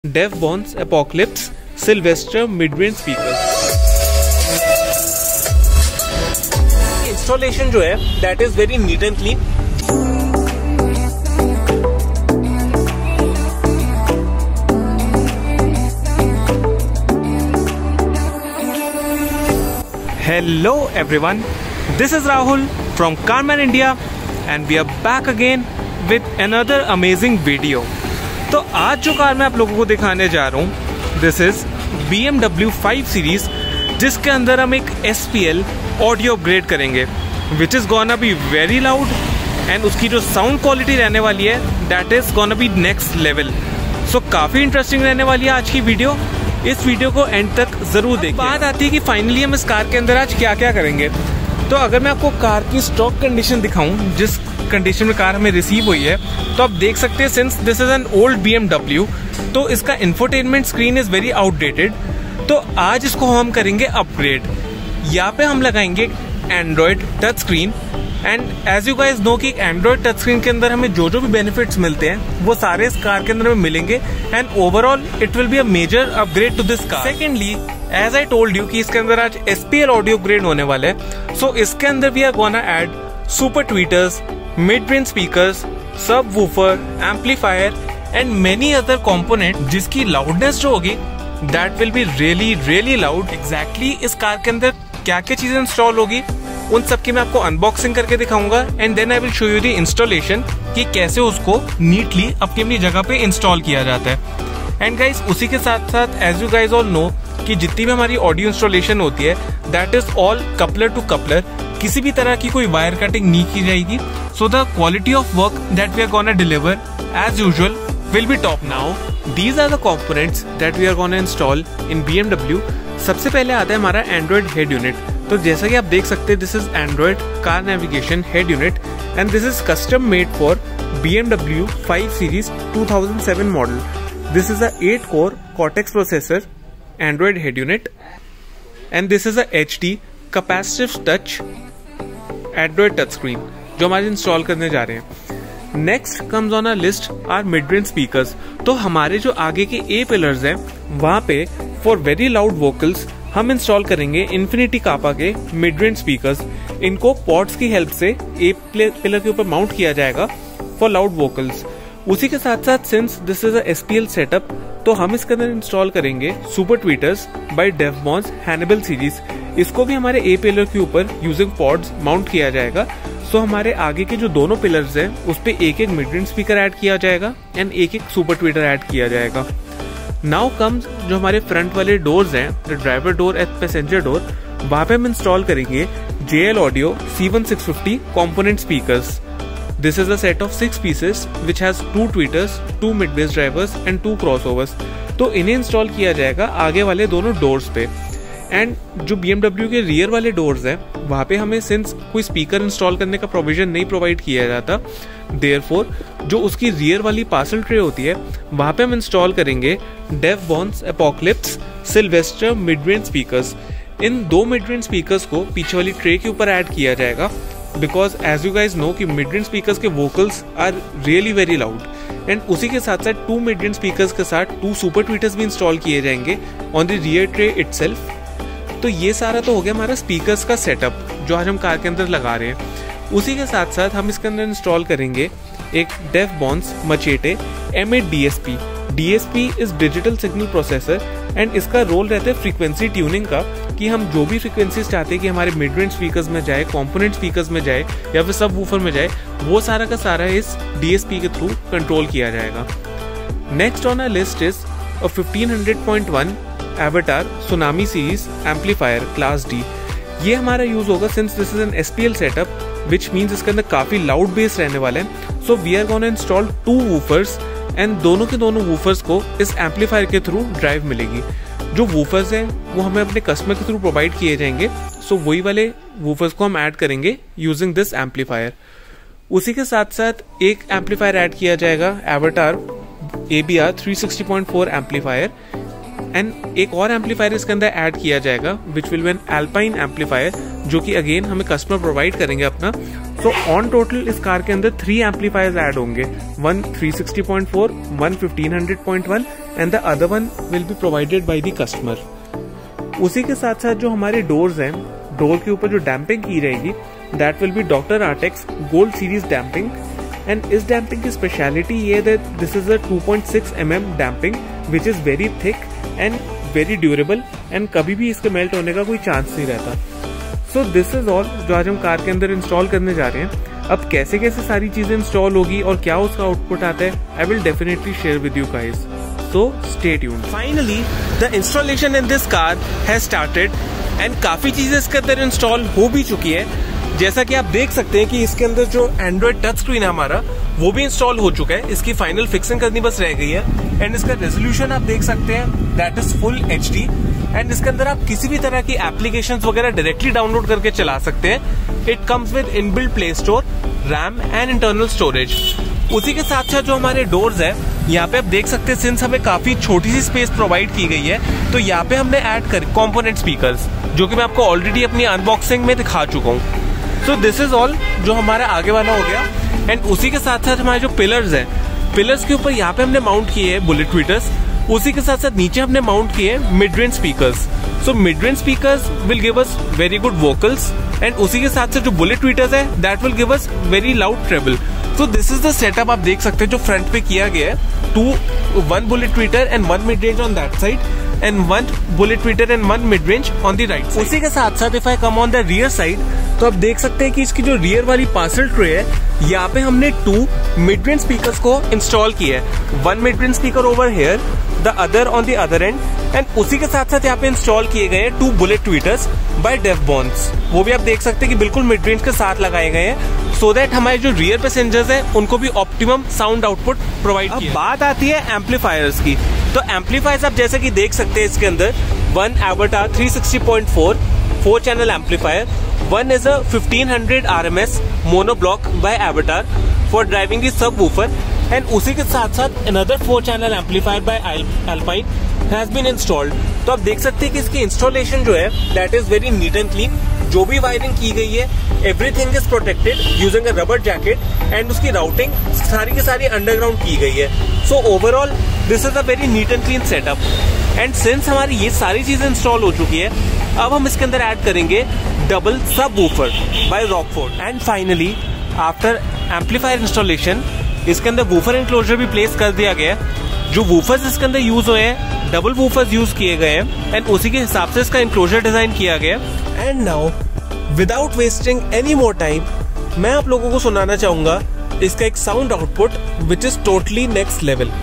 DevBonds Apocalypse Sylvester mid-range speakers। Installation जो है that is very neat and clean. Hello everyone, this is Rahul from Carman India and we are back again with another amazing video। तो आज जो car मैं आप लोगों को दिखाने जा रहा हूँ दिस इज BMW 5 सीरीज, जिसके अंदर हम एक SPL ऑडियो अपग्रेड करेंगे which is gonna be very loud and उसकी जो साउंड क्वालिटी रहने वाली है that is gonna be next level. So काफ़ी इंटरेस्टिंग रहने वाली है आज की वीडियो। इस वीडियो को एंड तक जरूर देखें। बात आती है कि फाइनली हम इस कार के अंदर आज क्या क्या करेंगे। तो अगर मैं आपको कार की स्टॉक कंडीशन दिखाऊं, जिस कंडीशन में कार हमें रिसीव हुई है, तो आप देख सकते हैं since this is an old BMW तो इसका infotainment screen is very outdated. तो आज इसको हम करेंगे अपग्रेड। यहाँ पे हम लगाएंगे Android touch screen and as you guys know कि एंड्रॉयड टच स्क्रीन के अंदर हमें जो भी बेनिफिट्स मिलते हैं वो सारे इस कार के अंदर हमें मिलेंगे and overall it will be a major upgrade to this car. Secondly as I told you कि इसके अंदर आज SPL ऑडियो अपग्रेड होने वाले हैं। सो इसके अंदर we are gonna add super tweeters, mid range speakers, sub woofer, amplifier and many other component जिसकी लाउडनेस जो होगी that will be really really loud. Exactly इस कार के अंदर क्या क्या चीजें इंस्टॉल होगी उन सब की मैं आपको अनबॉक्सिंग करके दिखाऊंगा and then I will show you the installation कि कैसे उसको नीटली अपनी जगह पे इंस्टॉल किया जाता है। एंड गाइस उसी के साथ साथ as you guys all know कि जितनी भी हमारी ऑडियो इंस्टॉलेशन होती है that is all coupler to coupler, किसी भी तरह की कोई वायर कटिंग नहीं की जाएगी। So the quality of work that we are gonna deliver as usual will be top. Now these are the components that we are gonna install in BMW। सबसे पहले आता है हमारा एंड्रॉयड हेड यूनिट। तो जैसा कि आप देख सकते हैं this is Android car navigation head unit and this is custom made for BMW 5 series 2007 model. This is a 8-core Cortex processor Android head unit and this is a HD capacitive touch Android touch screen जो हमारे install करने जा रहे हैं। Next comes on a list are mid range speakers. तो हमारे जो आगे के A पिलर्स हैं वहां पे फॉर वेरी लाउड वोकल्स हम इंस्टॉल करेंगे इन्फिनिटी कापा के मिड रेंज स्पीकर्स। इनको पॉड्स की हेल्प से A पिलर के ऊपर माउंट किया जाएगा फॉर लाउड वोकल्स। उसी के साथ साथ since this is a SPL setup तो हम इसके अंदर इंस्टॉल करेंगे super tweeters by DevBonds Hannibal series. इसको भी हमारे A पिलर के ऊपर यूजिंग पॉड्स माउंट किया जाएगा। सो हमारे आगे के जो दोनों पिलर्स हैं उस पे एक मिड रेंज स्पीकर ऐड किया जाएगा एंड एक सुपर ट्वीटर ऐड किया जाएगा। नाउ कम्स जो हमारे फ्रंट वाले डोर्स हैं, the driver door and passenger door, वहां पे हम इंस्टॉल करेंगे JL Audio C1650 component speakers. This is a set of 6 pieces which has 2 tweeters, 2 mid bass drivers and 2 crossovers. तो इन्हें इंस्टॉल किया जाएगा आगे वाले दोनों डोर्स पे। एंड जो BMW के रियर वाले डोर्स हैं वहां पे हमें सिंस कोई स्पीकर इंस्टॉल करने का प्रोविजन नहीं प्रोवाइड किया जाता, देयरफॉर जो उसकी रियर वाली पार्सल ट्रे होती है वहां पे हम इंस्टॉल करेंगे DevBonds Apocalypse Sylvester mid range speakers. इन 2 मिड रेंज स्पीकर्स को पीछे वाली ट्रे के ऊपर ऐड किया जाएगा because as you guys know कि मिड रेंज स्पीकर्स के vocals are really very loud. And उसी के साथ साथ 2 मिड रेंज स्पीकर्स के साथ 2 सुपर ट्वीटर्स भी इंस्टॉल किए जाएंगे on the rear tray itself. तो ये सारा तो हो गया हमारा स्पीकर्स का सेटअप जो आज हम कार के अंदर लगा रहे हैं। उसी के साथ साथ हम इसके अंदर इंस्टॉल करेंगे एक DevBonds Machete M8 DSP। DSP is digital signal processor and इसका रोल रहता है फ्रीक्वेंसी ट्यूनिंग का, कि हम जो भी फ्रीक्वेंसीज चाहते हैं कि हमारे मिड रेंज स्पीकर्स में जाए, कॉम्पोनेंट स्पीकर्स में जाए या फिर सब वूफर में जाए, वो सारा का सारा इस DSP के थ्रू कंट्रोल किया जाएगा। Next on a list is 1500.1 Avatar Tsunami series amplifier class D। ये हमारा यूज होगा since this is an SPL setup which means इसके अंदर काफी लाउड बेस रहने वाले हैं। So we are gonna install 2 woofers and दोनों के दोनों वूफर्स को इस एम्पलीफायर के थ्रू ड्राइव मिलेगी। जो वूफर्स हैं वो हमें अपने कस्टमर के थ्रू प्रोवाइड किए जाएंगे। सो वही वाले वूफर्स को हम ऐड करेंगे यूजिंग दिस एम्पलीफायर। उसी के साथ साथ एक एम्पलीफायर ऐड किया जाएगा Avatar ABR 360.4 एम्पलीफायर एंड एक और एम्पलीफायर इसके अंदर ऐड किया जाएगा which will be an Alpine amplifier जो कि अगेन हमें कस्टमर प्रोवाइड करेंगे अपना। सो ऑन टोटल इस कार के अंदर 3 एम्पलीफायर्स ऐड होंगे, 1 360.4, 1 1500.1 and the other one will be provided by the customer. उसी के साथ साथ जो हमारे डोर्स हैं, डोर के ऊपर जो डैम्पिंग की रहेगी that will be doctor Artex gold series damping. And इस डैम्पिंग की स्पेशलिटी ये that this is a 2.6 mm damping which is very thick and very durable and कभी भी इसके मेल्ट होने का कोई चांस नहीं रहता। सो दिस इज ऑल जो आज हम कार के अंदर इंस्टॉल करने जा रहे हैं। अब कैसे कैसे सारी चीजें इंस्टॉल होगी और क्या उसका आउटपुट आता है, I will definitely share with you guys, so stay tuned. Finally, the installation in this car has started and काफी चीजें इसके अंदर इंस्टॉल हो भी चुकी है। जैसा कि आप देख सकते हैं कि इसके अंदर जो एंड्रॉइड टच स्क्रीन है हमारा वो भी इंस्टॉल हो चुका है। इसकी फाइनल फिक्सिंग करनी बस रह गई है एंड इसका रेजोल्यूशन आप देख सकते हैं that is full HD and इसके अंदर आप किसी भी तरह की एप्लीकेशंस वगैरह डायरेक्टली डाउनलोड करके चला सकते हैं। It comes with inbuilt play store, RAM and internal storage. उसी के साथ साथ जो हमारे डोर्स है यहाँ पे आप देख सकते हैं सिंस हमें काफी छोटी सी स्पेस प्रोवाइड की गई है तो यहाँ पे हमने ऐड कर कंपोनेंट स्पीकर्स जो कि मैं आपको ऑलरेडी अपनी अनबॉक्सिंग में दिखा चुका हूँ। सो दिस इज ऑल जो हमारा आगे वाला हो गया। एंड उसी के साथ साथ हमारे जो पिलर्स है, पिलर्स के ऊपर यहाँ पे हमने माउंट किए हैं बुलेट ट्वीटर्स। उसी के साथ साथ नीचे हमने माउंट किए mid range speakers. So mid range speakers will give us very good vocals and उसी के साथ साथ जो बुलेट ट्वीटर्स है that will give us very loud treble. So this is the setup आप देख सकते हैं जो फ्रंट पे किया गया है। 1 bullet tweeter and 1 mid range on that side and 1 bullet tweeter and 1 mid range on the right side. उसी के साथ साथ if I come on the rear side तो आप देख सकते हैं कि इसकी जो रियर वाली पार्सल ट्रे है यहाँ पे हमने 2 मिड रेंज स्पीकर्स को इंस्टॉल किया है। 1 mid range speaker over here, the other on the other end and उसी के साथ साथ यहाँ पे इंस्टॉल किए गए 2 बुलेट ट्वीटर्स बाय डेवबॉन्स। वो भी आप देख सकते हैं कि बिल्कुल मिड रेंज के साथ लगाए गए हैं सो दैट हमारे जो रियर पैसेंजर्स हैं उनको भी ऑप्टिमम साउंड आउटपुट प्रोवाइड किया। बात आती है एम्पलीफायर्स की, तो एम्पलीफायर्स आप जैसे कि देख सकते हैं इसके अंदर 1 Avatar 360.4 4 channel amplifier, one is a 1500 RMS monoblock by Avatar for driving the subwoofer and उसी के साथ साथ another 4 channel amplifier by Alpine has been installed। तो आप देख सकते हैं कि इसकी इंस्टॉलेशन जो है that is very neat and clean। जो भी वायरिंग की गई है everything is protected using a rubber jacket and उसकी राउटिंग सारी की सारी अंडरग्राउंड की गई है। So overall this is a very neat and clean setup and since हमारी ये सारी चीजें इंस्टॉल हो चुकी है अब हम इसके अंदर ऐड करेंगे double subwoofer by Rockford. And finally after amplifier installation इसके अंदर वूफर एनक्लोजर भी प्लेस कर दिया गया है। जो वूफर्स इसके अंदर यूज हुए हैं डबल वूफर्स यूज किए गए हैं एंड उसी के हिसाब से इसका एनक्लोजर डिजाइन किया गया। And now without wasting any more time मैं आप लोगों को सुनाना चाहूंगा इसका एक sound output which is totally next level.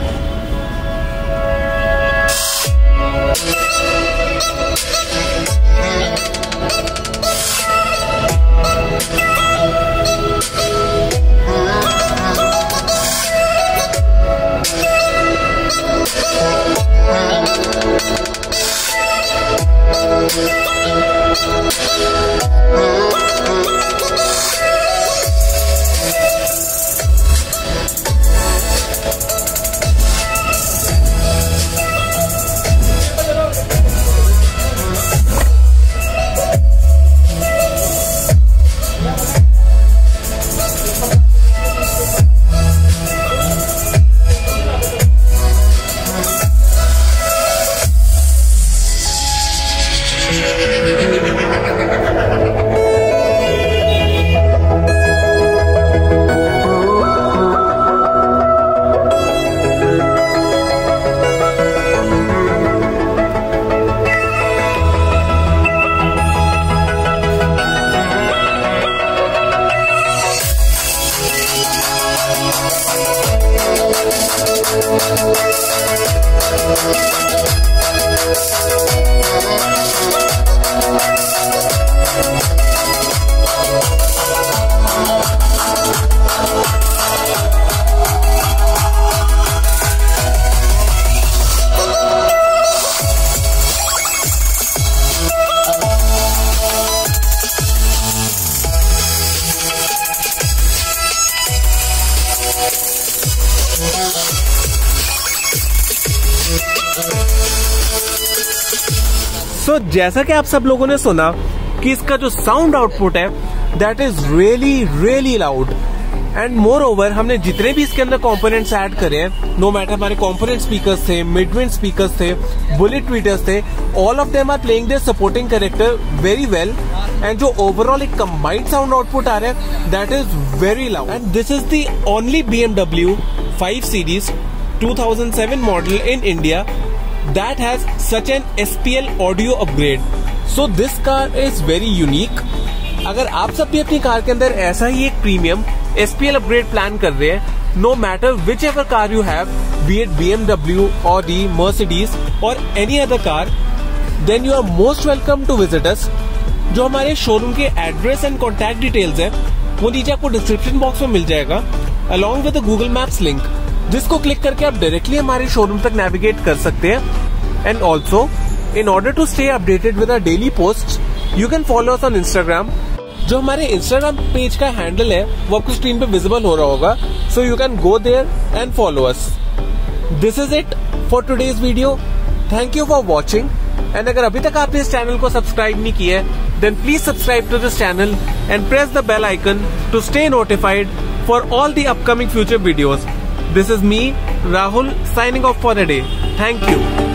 So, जैसा कि आप सब लोगों ने सुना कि इसका जो साउंड आउटपुट है that is really really loud and more over हमने जितने भी इसके अंदर कंपोनेंट्स ऐड करे हैं, नो मैटर हमारे कंपोनेंट स्पीकर्स थे, मिड रेंज स्पीकर्स थे, बुलेट ट्वीटर्स थे, all of them are playing their supporting character very well. And जो ओवरऑल एक कंबाइंड साउंड आउटपुट आ रहा है that is very loud. And this is the only BMW 5 Series 2007 model in India that has such an SPL audio upgrade. So this car is very unique. अगर आप सब भी अपनी car के अंदर ऐसा ही एक प्रीमियम SPL अपग्रेड प्लान कर रहे हैं, no matter whichever car you have, be it BMW, Audi, Mercedes or any other car, then you are most welcome to visit us. जो हमारे शोरूम के एड्रेस एंड कॉन्टैक्ट डिटेल्स है वो नीचे आपको डिस्क्रिप्शन बॉक्स में मिल जाएगा, along with the Google Maps link, जिसको क्लिक करके आप डायरेक्टली हमारे शोरूम तक नेविगेट कर सकते हैं। And also in order to stay updated with our daily post, you can follow us on Instagram. जो हमारे इंस्टाग्राम पेज का हैंडल है वो आपको स्क्रीन पे विजिबल हो रहा होगा, so you can go there and follow us. This is it for today's video. Thank you for watching. And अगर अभी तक आपने इस चैनल को सब्सक्राइब नहीं किया है, then please subscribe to this channel and press the bell icon to stay notified for all the upcoming future videos. This is me, Rahul, signing off for the day. Thank you.